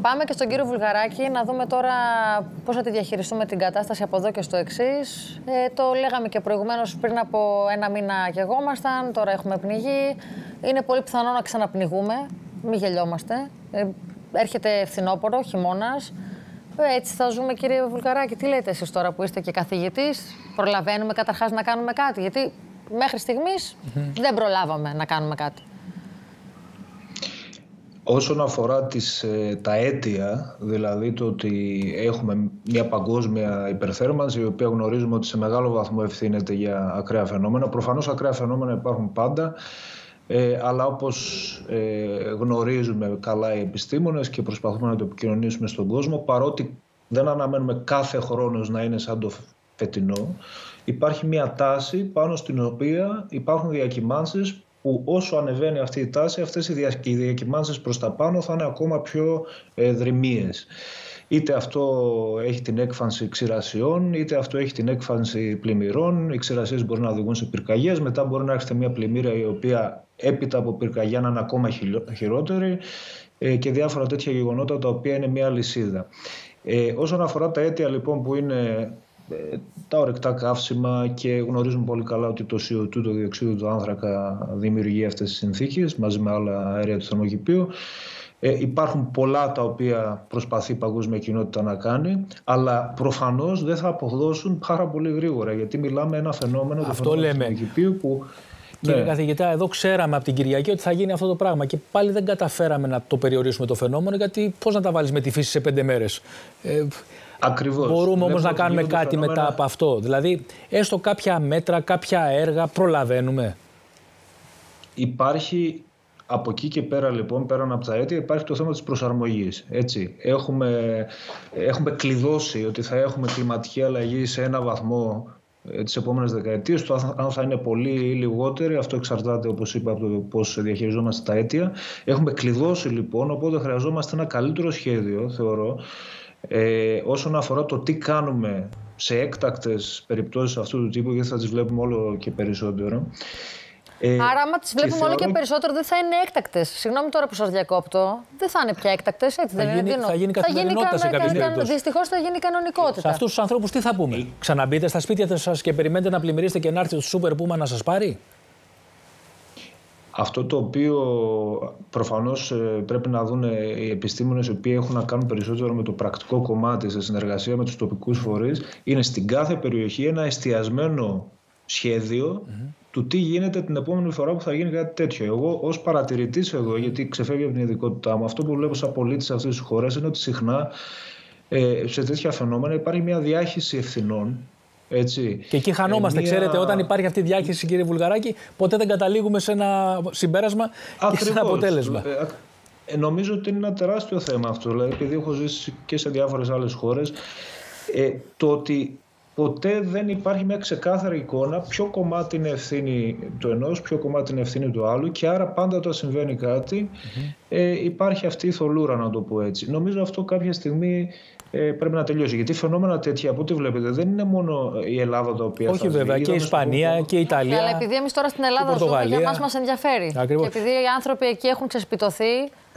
Πάμε και στον κύριο Βουλγαράκη να δούμε τώρα πώς θα τη διαχειριστούμε την κατάσταση από εδώ και στο εξής. Το λέγαμε και προηγουμένως, πριν από ένα μήνα γεγόμασταν, τώρα έχουμε πνιγεί. Είναι πολύ πιθανό να ξαναπνιγούμε, μην γελιόμαστε. Έρχεται φθινόπωρο, χειμώνας. Έτσι θα ζούμε, κύριε Βουλγαράκη. Τι λέτε εσείς τώρα που είστε και καθηγητής? Προλαβαίνουμε καταρχάς να κάνουμε κάτι? Γιατί μέχρι στιγμής δεν προλάβαμε να κάνουμε κάτι. Όσον αφορά τα αίτια, δηλαδή το ότι έχουμε μια παγκόσμια υπερθέρμανση, η οποία γνωρίζουμε ότι σε μεγάλο βαθμό ευθύνεται για ακραία φαινόμενα. Προφανώς ακραία φαινόμενα υπάρχουν πάντα, αλλά όπως γνωρίζουμε καλά οι επιστήμονες και προσπαθούμε να το επικοινωνήσουμε στον κόσμο, παρότι δεν αναμένουμε κάθε χρόνος να είναι σαν το φετινό, υπάρχει μια τάση πάνω στην οποία υπάρχουν διακυμάνσεις που όσο ανεβαίνει αυτή η τάση, αυτές οι διακυμάνσεις προς τα πάνω θα είναι ακόμα πιο δρυμείες. Είτε αυτό έχει την έκφανση ξηρασιών, είτε αυτό έχει την έκφανση πλημμυρών. Οι ξηρασίες μπορεί να οδηγούν σε πυρκαγιές, μετά μπορεί να έρχεται μια πλημμύρα η οποία έπειτα από πυρκαγιά να είναι ακόμα χειρότερη και διάφορα τέτοια γεγονότα τα οποία είναι μια αλυσίδα. Όσον αφορά τα αίτια λοιπόν που είναι τα ορυκτά καύσιμα και γνωρίζουμε πολύ καλά ότι το CO2, το διοξείδιο του άνθρακα, δημιουργεί αυτές τις συνθήκες μαζί με άλλα αέρια του θερμοκηπίου. Υπάρχουν πολλά τα οποία προσπαθεί η παγκόσμια κοινότητα να κάνει, αλλά προφανώς δεν θα αποδώσουν πάρα πολύ γρήγορα, γιατί μιλάμε ένα φαινόμενο, το φαινόμενο του θερμοκηπίου που... Κύριε καθηγητά, εδώ ξέραμε από την Κυριακή ότι θα γίνει αυτό το πράγμα και πάλι δεν καταφέραμε να το περιορίσουμε το φαινόμενο, γιατί πώς να τα βάλεις με τη φύση σε 5 μέρες. Ακριβώς. Μπορούμε όμως να κάνουμε κάτι μετά από αυτό? Δηλαδή, έστω κάποια μέτρα, κάποια έργα προλαβαίνουμε? Υπάρχει από εκεί και πέρα λοιπόν, πέραν από τα αίτια, υπάρχει το θέμα της προσαρμογής. Έτσι. Έχουμε κλειδώσει ότι θα έχουμε κλιματική αλλαγή σε ένα βαθμό τις επόμενες δεκαετίες. Αν θα είναι πολύ ή λιγότερη, αυτό εξαρτάται, όπως είπα, από το πώς διαχειριζόμαστε τα αίτια. Έχουμε κλειδώσει λοιπόν, οπότε χρειαζόμαστε ένα καλύτερο σχέδιο, θεωρώ, όσον αφορά το τι κάνουμε σε έκτακτες περιπτώσεις αυτού του τύπου, γιατί θα τις βλέπουμε όλο και περισσότερο. Άρα, άμα τις βλέπουμε όλο και περισσότερο, δεν θα είναι έκτακτες. Συγγνώμη τώρα που σας διακόπτω. Δεν θα είναι πια έκτακτες, έτσι δεν είναι? Θα γίνει καθημερινότητα σε κάποιες περιπτώσεις. Δυστυχώς θα γίνει κανονικότητα. Σε αυτούς τους ανθρώπους τι θα πούμε? Ξαναμπείτε στα σπίτια σας και περιμένετε να πλημμυρίσετε και να έρθει το Σούπερ Πούμα να σας πάρει? Αυτό το οποίο προφανώς πρέπει να δουν οι επιστήμονες, οι οποίοι έχουν να κάνουν περισσότερο με το πρακτικό κομμάτι σε συνεργασία με τους τοπικούς φορείς, είναι στην κάθε περιοχή ένα εστιασμένο σχέδιο του τι γίνεται την επόμενη φορά που θα γίνει κάτι τέτοιο. Εγώ ως παρατηρητής εδώ, γιατί ξεφεύγει από την ειδικότητά μου, αυτό που βλέπω σαν πολίτης σε αυτές τις χώρες είναι ότι συχνά σε τέτοια φαινόμενα υπάρχει μια διάχυση ευθυνών. Έτσι. Και εκεί χανόμαστε, ξέρετε, όταν υπάρχει αυτή η διάχυση, κύριε Βουλγαράκη, ποτέ δεν καταλήγουμε σε ένα συμπέρασμα και σε ένα αποτέλεσμα. Νομίζω ότι είναι ένα τεράστιο θέμα αυτό, δηλαδή, επειδή έχω ζήσει και σε διάφορες άλλες χώρες, το ότι ποτέ δεν υπάρχει μια ξεκάθαρη εικόνα ποιο κομμάτι είναι ευθύνη του ενός, ποιο κομμάτι είναι ευθύνη του άλλου, και άρα πάντα όταν συμβαίνει κάτι υπάρχει αυτή η θολούρα, να το πω έτσι. Νομίζω αυτό κάποια στιγμή πρέπει να τελειώσει. Γιατί φαινόμενα τέτοια, από ό,τι βλέπετε, δεν είναι μόνο η Ελλάδα τα οποία. Όχι, βέβαια, και η Ισπανία και η Ιταλία. Αλλά επειδή εμείς τώρα στην Ελλάδα ζούμε, για μας μας ενδιαφέρει. Ακριβώς. Και επειδή οι άνθρωποι εκεί έχουν ξεσπιτωθεί,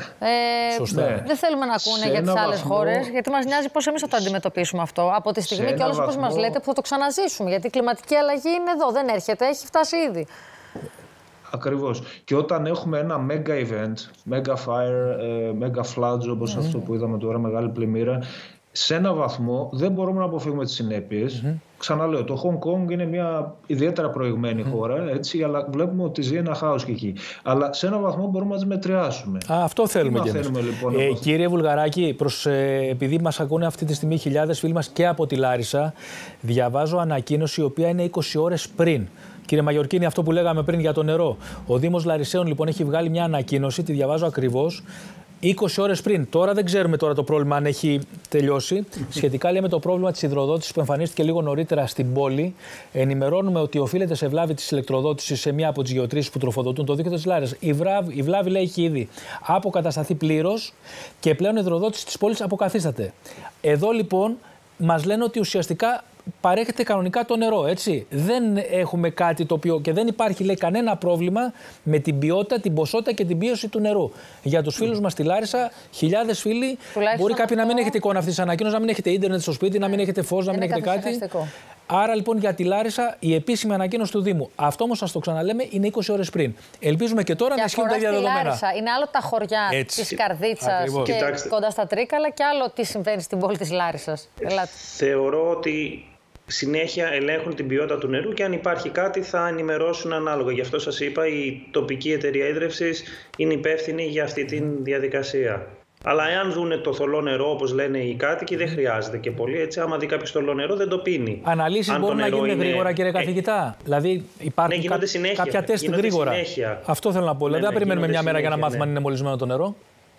δεν θέλουμε να ακούνε για τις άλλες χώρες, γιατί μας νοιάζει πώς εμείς θα το αντιμετωπίσουμε αυτό. Από τη στιγμή και όλους όπως μας λέτε που θα το ξαναζήσουμε. Γιατί η κλιματική αλλαγή είναι εδώ, δεν έρχεται, έχει φτάσει ήδη. Ακριβώς. Και όταν έχουμε ένα mega event, mega fire, mega floods, όπως αυτό που είδαμε τώρα, μεγάλη πλημμύρα, σε ένα βαθμό δεν μπορούμε να αποφύγουμε τις συνέπειες. Ξαναλέω, το Hong Kong είναι μια ιδιαίτερα προηγμένη χώρα, έτσι, αλλά βλέπουμε ότι ζει ένα χάος και εκεί. Αλλά σε ένα βαθμό μπορούμε να τις μετριάσουμε. Αυτό θέλουμε και εμείς. Λοιπόν, κύριε Βουλγαράκη, επειδή μας ακούνε αυτή τη στιγμή χιλιάδες φίλοι μας και από τη Λάρισα, διαβάζω ανακοίνωση η οποία είναι 20 ώρες πριν. Κύριε Μαγιορκίνη, αυτό που λέγαμε πριν για το νερό. Ο Δήμος Λαρισαίων λοιπόν έχει βγάλει μια ανακοίνωση, τη διαβάζω ακριβώς. 20 ώρες πριν. Τώρα δεν ξέρουμε τώρα το πρόβλημα αν έχει τελειώσει. Σχετικά λέει με το πρόβλημα της υδροδότησης που εμφανίστηκε λίγο νωρίτερα στην πόλη, ενημερώνουμε ότι οφείλεται σε βλάβη της ηλεκτροδότησης σε μία από τις γεωτρήσεις που τροφοδοτούν το δίκτυο της Λάρισας. Η βλάβη λέει έχει ήδη αποκατασταθεί πλήρως και πλέον η υδροδότηση της πόλης αποκαθίσταται. Εδώ λοιπόν μας λένε ότι ουσιαστικά παρέχεται κανονικά το νερό, έτσι. Δεν έχουμε κάτι το οποίο και δεν υπάρχει, λέει, κανένα πρόβλημα με την ποιότητα, την ποσότητα και την πίεση του νερού. Για τους φίλους μας στη Λάρισα, χιλιάδες φίλοι, μπορεί κάποιοι να μην έχετε εικόνα αυτής της ανακοίνωσης, να μην έχετε ίντερνετ στο σπίτι, να μην έχετε φως, να μην έχετε κάτι. Άρα λοιπόν για τη Λάρισα η επίσημη ανακοίνωση του Δήμου. Αυτό όμως σας το ξαναλέμε είναι 20 ώρες πριν. Ελπίζουμε και τώρα να ισχύουν τα ίδια δεδομένα. Λάρισα. Είναι άλλο τα χωριά της Καρδίτσας και κοντά στα Τρίκαλα και άλλο τι συμβαίνει στην πόλη της Λάρισσας. Θεωρώ ότι συνέχεια ελέγχουν την ποιότητα του νερού και αν υπάρχει κάτι θα ενημερώσουν ανάλογα. Γι' αυτό σας είπα, η τοπική εταιρεία ίδρευσης είναι υπεύθυνη για αυτή τη διαδικασία. Αλλά εάν δούνε το θολό νερό, όπως λένε οι κάτοικοι, δεν χρειάζεται και πολύ. Έτσι, άμα δει κάποιο θολό νερό, δεν το πίνει. Αναλύσεις μπορούν να γίνουν γρήγορα, κύριε καθηγητά. Δηλαδή, υπάρχουν κάποια τεστ γρήγορα. Συνέχεια. Αυτό θέλω να πω. Δηλαδή, δεν περιμένουμε μια μέρα για να μάθουμε αν είναι μολυσμένο το νερό.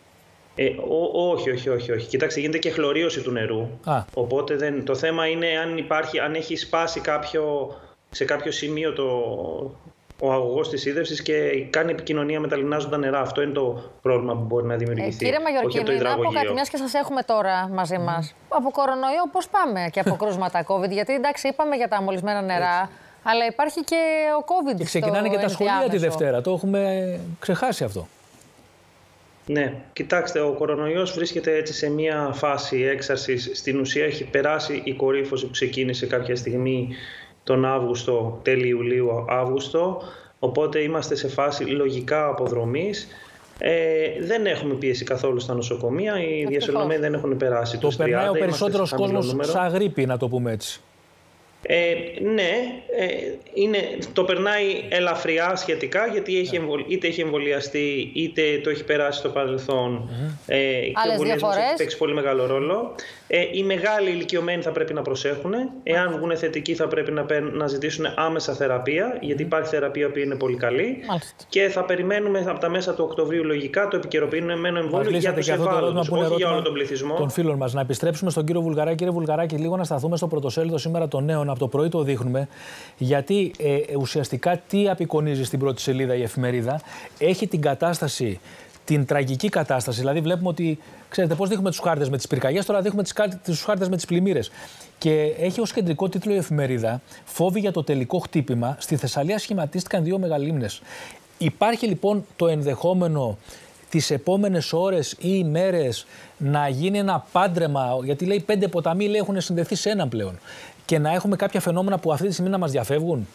Όχι. Κοιτάξτε, γίνεται και χλωρίωση του νερού. Οπότε το θέμα είναι αν έχει σπάσει σε κάποιο σημείο ο αγωγός της ίδρευσης και κάνει επικοινωνία με τα λιμνάζοντα νερά. Αυτό είναι το πρόβλημα που μπορεί να δημιουργηθεί. Κύριε Μαγιορκίνη, να πω κάτι, μιας και σας έχουμε τώρα μαζί μας. Από κορονοϊό πώς πάμε και από κρούσματα COVID? Γιατί εντάξει, είπαμε για τα μολυσμένα νερά, αλλά υπάρχει και ο COVID. Και ξεκινάνε και τα σχολεία τη Δευτέρα. Το έχουμε ξεχάσει αυτό. Ναι, κοιτάξτε, ο κορονοϊός βρίσκεται έτσι σε μια φάση έξαρσης. Στην ουσία έχει περάσει η κορύφωση που ξεκίνησε κάποια στιγμή τον Αύγουστο, τέλη Ιουλίου-Αύγουστο, οπότε είμαστε σε φάση λογικά αποδρομής. Δεν έχουμε πίεση καθόλου στα νοσοκομεία, οι διασωληνωμένοι δεν έχουν περάσει τους 30. Το περνάει ο περισσότερος κόσμος σαν γρίπη, να το πούμε έτσι. Ναι, το περνάει ελαφριά σχετικά, γιατί είτε έχει εμβολιαστεί είτε το έχει περάσει στο παρελθόν. Και ο εμβολιασμός έχει παίξει πολύ μεγάλο ρόλο. Οι μεγάλοι ηλικιωμένοι θα πρέπει να προσέχουν. Εάν βγουν θετικοί θα πρέπει να ζητήσουν άμεσα θεραπεία, γιατί υπάρχει θεραπεία που είναι πολύ καλή. Και θα περιμένουμε από τα μέσα του Οκτωβρίου λογικά το επικαιροποιημένο εμβόλιο για τους ευάλωτους, όχι για όλο τον πληθυσμό. Των φίλων μας. Να επιστρέψουμε στον κύριο Βουλγαράκη. Κύριε Βουλγαράκη, λίγο να σταθούμε στο πρωτοσέλιδο σήμερα των Νέων. Από το πρωί το δείχνουμε, γιατί ουσιαστικά τι απεικονίζει στην πρώτη σελίδα η εφημερίδα? Έχει την κατάσταση, την τραγική κατάσταση. Δηλαδή, βλέπουμε ότι, ξέρετε πώς δείχνουμε τους χάρτες με τις πυρκαγιές, τώρα δείχνουμε τους χάρτες με τις πλημμύρες. Και έχει ως κεντρικό τίτλο η εφημερίδα «Φόβοι για το τελικό χτύπημα. Στη Θεσσαλία σχηματίστηκαν 2 μεγαλύμνες». Υπάρχει λοιπόν το ενδεχόμενο τις επόμενες ώρες ή ημέρες να γίνει ένα πάντρεμα, γιατί λέει 5 ποταμοί έχουν συνδεθεί σε έναν πλέον, και να έχουμε κάποια φαινόμενα που αυτή τη στιγμή να μας διαφεύγουν?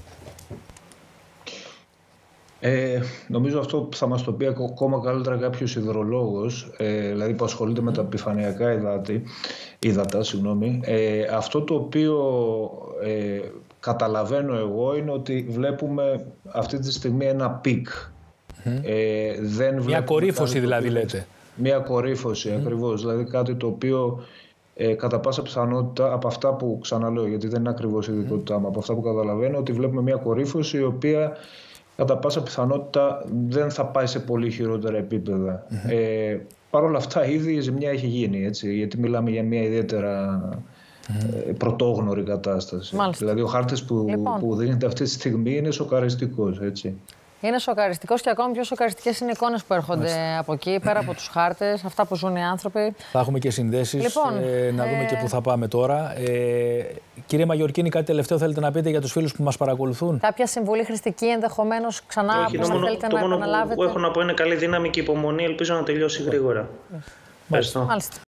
Νομίζω αυτό θα μας το πει ακόμα καλύτερα κάποιος υδρολόγος, δηλαδή που ασχολείται με τα επιφανειακά ύδατα. Αυτό το οποίο καταλαβαίνω εγώ είναι ότι βλέπουμε αυτή τη στιγμή ένα πικ. Μια κορύφωση δηλαδή λέτε? Μια κορύφωση ακριβώς, δηλαδή κάτι το οποίο κατά πάσα πιθανότητα από αυτά που ξαναλέω, γιατί δεν είναι ακριβώς η ειδικότητά μου, από αυτά που καταλαβαίνω, ότι βλέπουμε μια κορύφωση η οποία κατά πάσα πιθανότητα δεν θα πάει σε πολύ χειρότερα επίπεδα. Παρ' όλα αυτά ήδη η ζημιά έχει γίνει, έτσι, γιατί μιλάμε για μια ιδιαίτερα πρωτόγνωρη κατάσταση. Μάλιστα. Δηλαδή ο χάρτης που δίνεται αυτή τη στιγμή είναι σοκαριστικός, έτσι. Είναι σοκαριστικός και ακόμη πιο σοκαριστικές είναι οι εικόνες που έρχονται από εκεί, πέρα από τους χάρτες, αυτά που ζουν οι άνθρωποι. Θα έχουμε και συνδέσεις, να δούμε και πού θα πάμε τώρα. Κύριε Μαγιορκίνη, κάτι τελευταίο θέλετε να πείτε για τους φίλους που μας παρακολουθούν? Κάποια συμβουλή χρηστική ενδεχομένως ξανά που θέλετε να επαναλάβετε? Το μόνο που έχω να πω είναι καλή δύναμη και υπομονή, ελπίζω να τελειώσει γρήγορα. Μάλιστα.